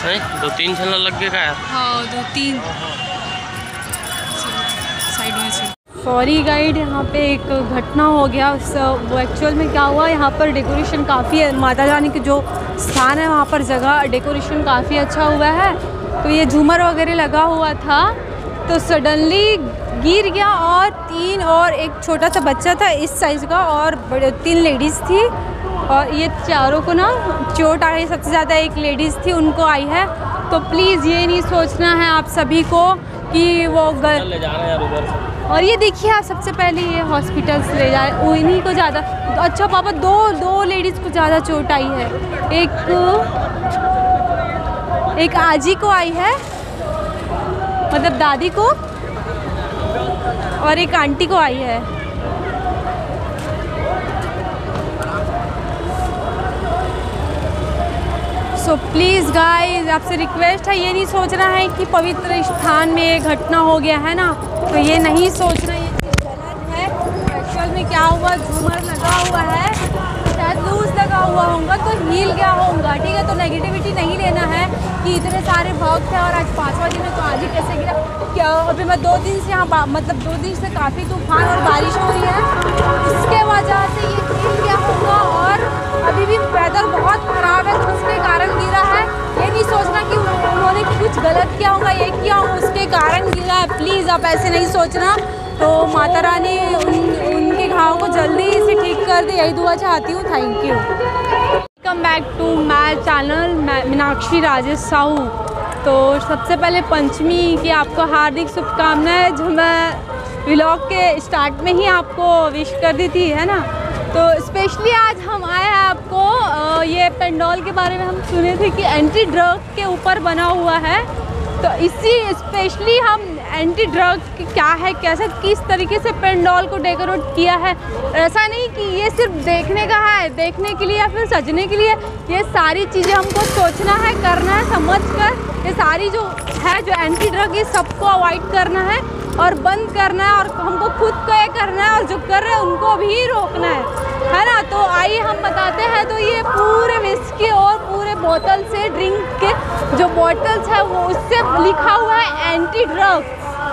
2-3 छल्ला लग गया यार। हाँ 2-3 साइड में से। सॉरी गाइड, यहाँ पे एक घटना हो गया। वो एक्चुअल में क्या हुआ, यहाँ पर डेकोरेशन काफ़ी है, माता रानी के जो स्थान है वहाँ पर जगह डेकोरेशन काफ़ी अच्छा हुआ है। तो ये झूमर वगैरह लगा हुआ था तो सडनली गिर गया और एक छोटा सा बच्चा था इस साइज़ का और 3 लेडीज़ थी और ये चारों को ना चोट आई। सबसे ज़्यादा एक लेडीज़ थी, उनको आई है। तो प्लीज़ ये नहीं सोचना है आप सभी को कि वो ले जा रहे हैं यार उधर से। और ये देखिए आप, सबसे पहले ये हॉस्पिटल से ले जाए, उन्हीं को ज़्यादा। अच्छा पापा, दो लेडीज़ को ज़्यादा चोट आई है। एक आजी को आई है, मतलब दादी को, और एक आंटी को आई है। सो प्लीज़ गाइस, आपसे रिक्वेस्ट है, ये नहीं सोचना है कि पवित्र स्थान में ये घटना हो गया है ना, तो ये नहीं सोचना, ये चीज़ गलत है। एक्चुअल में क्या हुआ, झूमर लगा हुआ है, शायद लूज लगा हुआ होगा तो हिल गया होगा, ठीक है। तो नेगेटिविटी नहीं लेना है कि इतने सारे भक्त हैं और आज 5वां दिन है तो आज ही कैसे गिरा। क्या अभी मैं 2 दिन से यहाँ, मतलब 2 दिन से काफ़ी तूफान और बारिश हो रही है, इसके वजह से ये हिल गया होगा और अभी भी वेदर बहुत ख़राब है तो उसके कारण गिरा है। ये नहीं सोचना कि उन्होंने कुछ गलत किया होगा, ये किया उसके कारण गिरा है। प्लीज़ आप ऐसे नहीं सोचना। तो माता रानी उनके घाव को जल्दी से ठीक कर दे, यही दुआ चाहती हूँ। Thank you. Welcome back to my channel Meenakshi Rajesh Sahu. तो सबसे पहले पंचमी की आपको हार्दिक शुभकामनाएं, जो मैं व्लॉग के स्टार्ट में ही आपको विश कर दी थी, है ना। तो स्पेशली आज हम आए हैं आपको ये पेंडोल के बारे में हम सुने थे कि एंटी ड्रग के ऊपर बना हुआ है, तो इसी स्पेशली हम एंटी ड्रग क्या है, कैसे किस तरीके से पेंडोल को डेकोरेट किया है। ऐसा नहीं कि ये सिर्फ देखने का है, देखने के लिए या फिर सजने के लिए, ये सारी चीज़ें हमको सोचना है, करना है, समझ कर। ये सारी जो है, जो एंटी ड्रग, ये सबको अवॉइड करना है और बंद करना है और हमको खुद को ये करना है और जो कर रहे हैं उनको भी रोकना है ना। तो आइए हम बताते हैं। तो ये पूरे विस्की और पूरे बोतल से, ड्रिंक के जो बोतल्स है वो उससे लिखा हुआ है एंटी ड्रग।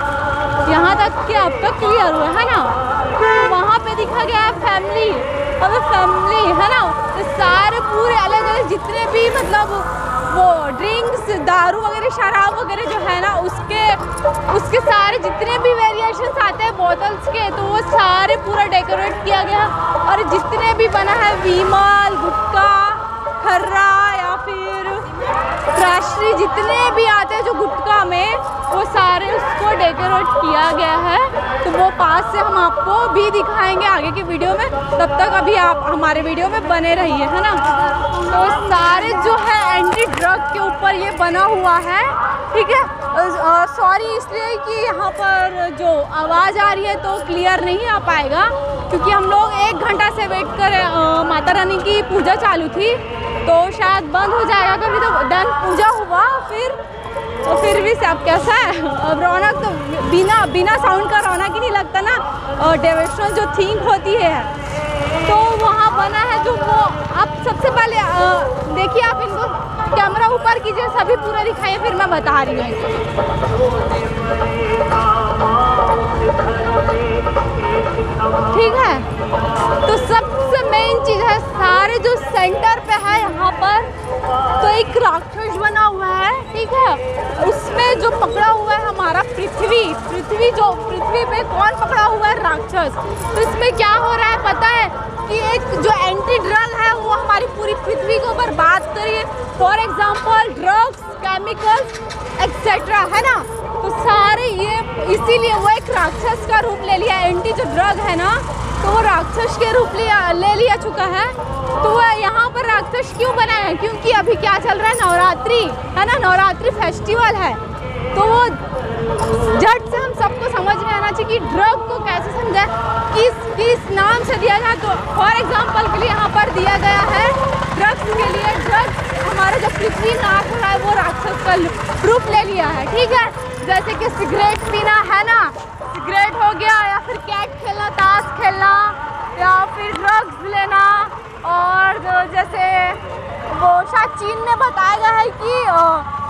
यहाँ तक कि आपका क्लियर हुआ है ना। तो वहाँ पे दिखा गया है फैमिली, और फैमिली है ना, तो सारे पूरे अलग अलग जितने भी मतलब वो ड्रिंक्स, दारू वगैरह, शराब वगैरह जो है ना, उसके सारे जितने भी वेरिएशंस आते हैं बोतल्स के, तो वो सारे पूरा डेकोरेट किया गया। और जितने भी बना है विमल, गुटखा, खर्रा या फिर राष्ट्रीय, जितने भी आते हैं जो गुटखा में, वो सारे उसको डेकोरेट किया गया है। तो वो पास से हम आपको भी दिखाएंगे आगे की वीडियो में, तब तक अभी आप हमारे वीडियो में बने रहिए, है ना। तो सारे जो है एंटी ड्रग के ऊपर ये बना हुआ है, ठीक है। सॉरी इसलिए कि यहाँ पर जो आवाज़ आ रही है तो क्लियर नहीं आ पाएगा, क्योंकि हम लोग 1 घंटा से वेट कर माता रानी की पूजा चालू थी, तो शायद बंद हो जाएगा कभी। तो देन पूजा हुआ, फिर भी सब कैसा है, अब रौनक तो बिना साउंड का रौनक ही नहीं लगता ना। और डेवोशनल जो थीम होती है तो वहाँ बना है, जो वो आप सबसे पहले देखिए, आप इनको कैमरा ऊपर कीजिए, सभी पूरा दिखाइए, फिर मैं बता रही हूँ। ठीक है, तो सबसे मेन चीज़ है, सारे जो सेंटर पे है यहाँ पर, तो एक राक्षस बना हुआ है, ठीक है। उसमें जो पकड़ा हुआ है हमारा पृथ्वी पे कौन पकड़ा हुआ है, राक्षस। तो इसमें क्या हो रहा है पता है कि एक जो एंटी ड्रग है वो हमारी पूरी पृथ्वी को बर्बाद करिए। For example drugs, chemicals etcetera, है ना। तो सारे ये इसीलिए वो एक राक्षस का रूप ले लिया। एंटी जो ड्रग है ना, तो वो राक्षस के रूप ले लिया चुका है। तो वह यहाँ पर राक्षस क्यों बना है, क्योंकि अभी क्या चल रहा है, नवरात्रि है ना, नवरात्रि फेस्टिवल है। तो वो झट से हम सबको समझ में आना चाहिए कि ड्रग को कैसे समझा, किस नाम से दिया जाए। तो फॉर एग्जांपल के लिए यहाँ पर दिया गया है ड्रग्स के लिए। ड्रग्स हमारा जो पृथ्वी नाश हो रहा है वो राक्षस का रूप ले लिया है, ठीक है। जैसे कि सिगरेट पीना है ना, सिगरेट हो गया, या फिर कैट खेलना, ताश खेलना, या फिर ड्रग्स लेना। और जैसे वो शायद चीन में बताया गया है कि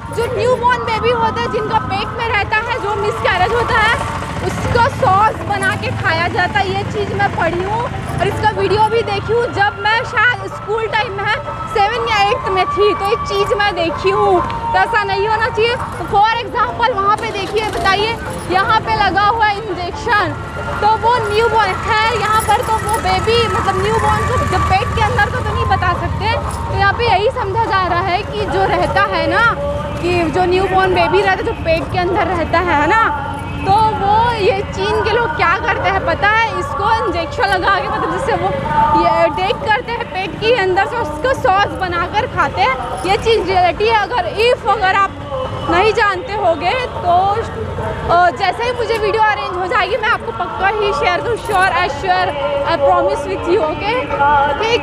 जो न्यूबॉर्न बेबी होता है जिनका पेट में रहता है, जो मिसकैरेज होता है, उसको सॉस बना के खाया जाता है। ये चीज़ मैं पढ़ी हूँ और इसका वीडियो भी देखी हूँ। जब मैं शायद स्कूल टाइम में 7 या 8 में थी तो ये चीज़ मैं देखी हूँ। तो ऐसा नहीं होना चाहिए। तो फॉर एग्जांपल वहाँ पे देखिए, बताइए यहाँ पे लगा हुआ है इंजेक्शन, तो वो न्यूबॉर्न है यहाँ पर, तो वो बेबी मतलब न्यूबॉर्न को जब पेट के अंदर तो नहीं बता सकते। तो यहाँ पे यही समझा जा रहा है कि जो रहता है ना, कि जो न्यूबॉर्न बेबी रहता है जो पेट के अंदर रहता है ना, तो वो ये चीन के लोग क्या करते हैं पता है, इसको इंजेक्शन लगा के मतलब जिससे वो ये टेक करते हैं पेट के अंदर से, उसको सॉस बनाकर खाते हैं। ये चीज़ रियलिटी है। अगर आप नहीं जानते होगे तो जैसे ही मुझे वीडियो अरेंज हो जाएगी मैं आपको पक्का ही शेयर करूँ। Sure I promise with you, okay ठीक।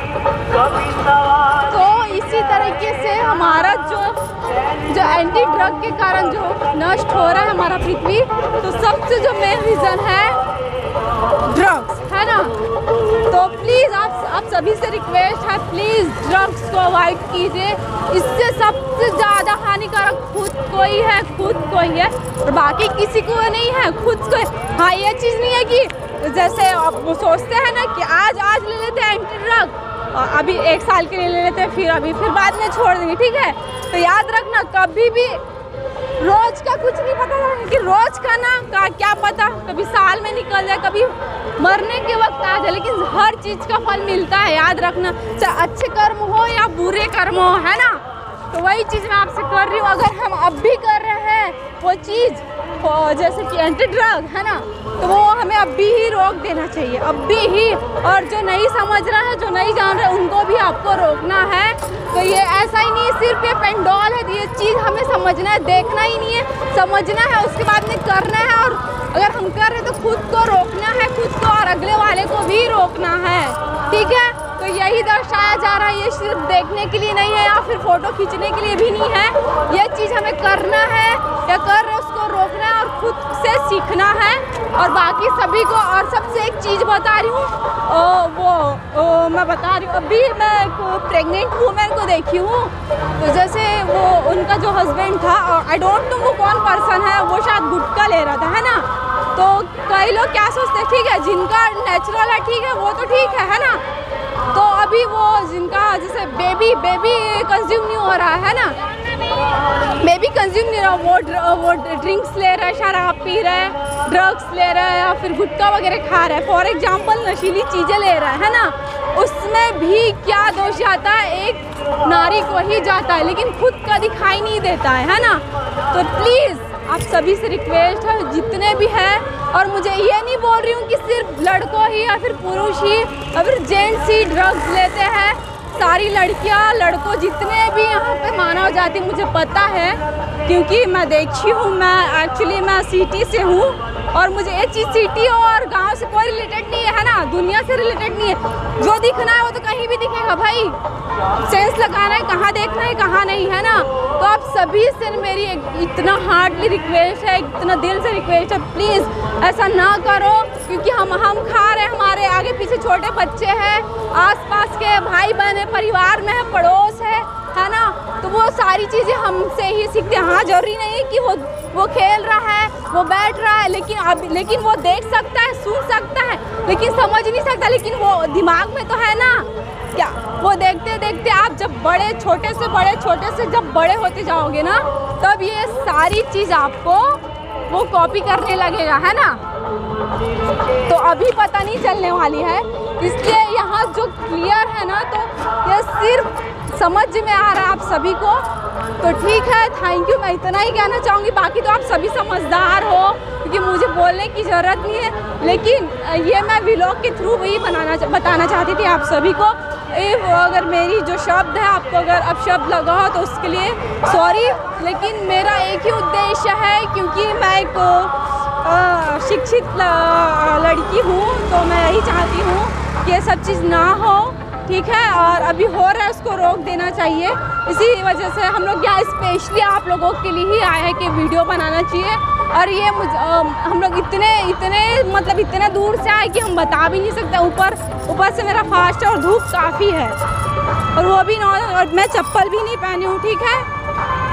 तो इसी तरीके से हमारा जो एंटी ड्रग के कारण जो नष्ट हो रहा है हमारा पृथ्वी, तो सबसे जो मेन रीज़न है ड्रग्स, है ना। तो प्लीज़ आप सभी से रिक्वेस्ट है, प्लीज़ ड्रग्स को अवॉइड कीजिए। इससे सबसे ज़्यादा हानिकारक खुद को ही है, और बाकी किसी को नहीं है, खुद को। हाँ, ये चीज़ नहीं है कि जैसे आप वो सोचते हैं ना कि आज ले लेते हैं एंटी ड्रग, अभी 1 साल के लिए ले लेते हैं, फिर बाद में छोड़ देंगे, ठीक है। तो याद रखना, कभी भी रोज का कुछ नहीं पता कि रोज का ना का क्या पता, कभी साल में निकल जाए, कभी मरने के वक्त आ जाए, लेकिन हर चीज़ का फल मिलता है, याद रखना। चाहे अच्छे कर्म हो या बुरे कर्म हो, है ना। तो वही चीज़ मैं आपसे कर रही हूँ। अगर हम अब भी कर रहे हैं वो चीज़ जैसे कि एंटी ड्रग, है ना, तो वो हमें अब भी ही रोक देना चाहिए, अब भी ही। और जो नहीं समझ रहा है, जो नहीं जान रहे, उनको भी आपको रोकना है। तो ये ऐसा ही नहीं है सिर्फ ये पेंडोल है, ये चीज़ हमें समझना है, देखना ही नहीं है, समझना है, उसके बाद में करना है। और अगर हम कर रहे हैं तो खुद को रोकना है, खुद को और अगले वाले को भी रोकना है, ठीक है। तो यही दर्शाया जा रहा है, ये सिर्फ देखने के लिए नहीं है या फिर फ़ोटो खींचने के लिए भी नहीं है। ये चीज़ हमें करना है या कर रहे उसको रोकना है और खुद से सीखना है। और बाकी सभी को, और सबसे एक चीज़ बता रही हूँ, मैं बता रही हूँ, अभी मैं एक प्रेग्नेंट वूमेन को देखी हूँ, तो जैसे वो उनका जो हस्बैंड था, आई डोंट नो वो कौन पर्सन है, वो शायद गुटखा ले रहा था, है ना। तो कई लोग क्या सोचते हैं, ठीक है जिनका नेचुरल है ठीक है, वो तो ठीक है ना। तो अभी वो जिनका जैसे बेबी कंज्यूम नहीं हो रहा है ना, बेबी कंज्यूम नहीं रहा, वो ड्रिंक्स ले रहा है, शराब पी रहा है, ड्रग्स ले रहा है या फिर गुटखा वगैरह खा रहा है, फॉर एग्जांपल नशीली चीज़ें ले रहा है ना, उसमें भी क्या दोष जाता है, एक नारी को ही जाता है, लेकिन खुद का दिखाई नहीं देता है ना। तो प्लीज़ आप सभी से रिक्वेस्ट है, जितने भी हैं, और मुझे ये नहीं बोल रही हूँ कि सिर्फ लड़कों ही या फिर पुरुष ही या फिर जेंट्स ही ड्रग्स लेते हैं, सारी लड़कियाँ लड़कों जितने भी यहाँ पे मानव जाति, मुझे पता है क्योंकि मैं देखी हूँ। मैं सिटी से हूँ और मुझे ये चीज़ सिटी और गांव से कोई रिलेटेड नहीं है ना, दुनिया से रिलेटेड नहीं है। जो दिखना है वो तो कहीं भी दिखेगा भाई, सेंस लगाना है कहाँ देखना है कहाँ नहीं, है ना। तो आप सभी से मेरी इतना हार्डली रिक्वेस्ट है, इतना दिल से रिक्वेस्ट है, प्लीज़ ऐसा ना करो, क्योंकि हम खा रहे हैं, हमारे आगे पीछे छोटे बच्चे हैं, आसपास के भाई बहन परिवार में है, पड़ोस है ना। तो वो सारी चीज़ें हमसे ही सीखते हैं। हाँ, जरूरी नहीं कि वो खेल रहा है, वो बैठ रहा है, लेकिन वो देख सकता है, सुन सकता है, लेकिन समझ नहीं सकता, लेकिन वो दिमाग में तो है ना। क्या वो देखते देखते आप जब छोटे से जब बड़े होते जाओगे ना, तब ये सारी चीज़ आपको वो कॉपी करने लगेगा, है ना। तो अभी पता नहीं चलने वाली है, इसलिए यहाँ जो क्लियर है ना, तो ये सिर्फ समझ में आ रहा है आप सभी को। तो ठीक है, थैंक यू, मैं इतना ही कहना चाहूँगी। बाकी तो आप सभी समझदार हो, क्योंकि मुझे बोलने की ज़रूरत नहीं है, लेकिन ये मैं व्लॉग के थ्रू वही बताना चाहती थी आप सभी को। अगर मेरी जो शब्द है आपको अगर अब शब्द लगा हो तो उसके लिए सॉरी, लेकिन मेरा एक ही उद्देश्य है, क्योंकि मैं एक शिक्षित लड़की हूँ, तो मैं यही चाहती हूँ कि ये सब चीज़ ना हो, ठीक है। और अभी हो रहा है उसको रोक देना चाहिए। इसी वजह से हम लोग यहाँ स्पेशली आप लोगों के लिए ही आए हैं कि वीडियो बनाना चाहिए। और ये हम लोग इतने दूर से आए कि हम बता भी नहीं सकते। ऊपर से मेरा फास्ट है और धूप काफ़ी है, और वो भी और मैं चप्पल भी नहीं पहनी हूँ, ठीक है।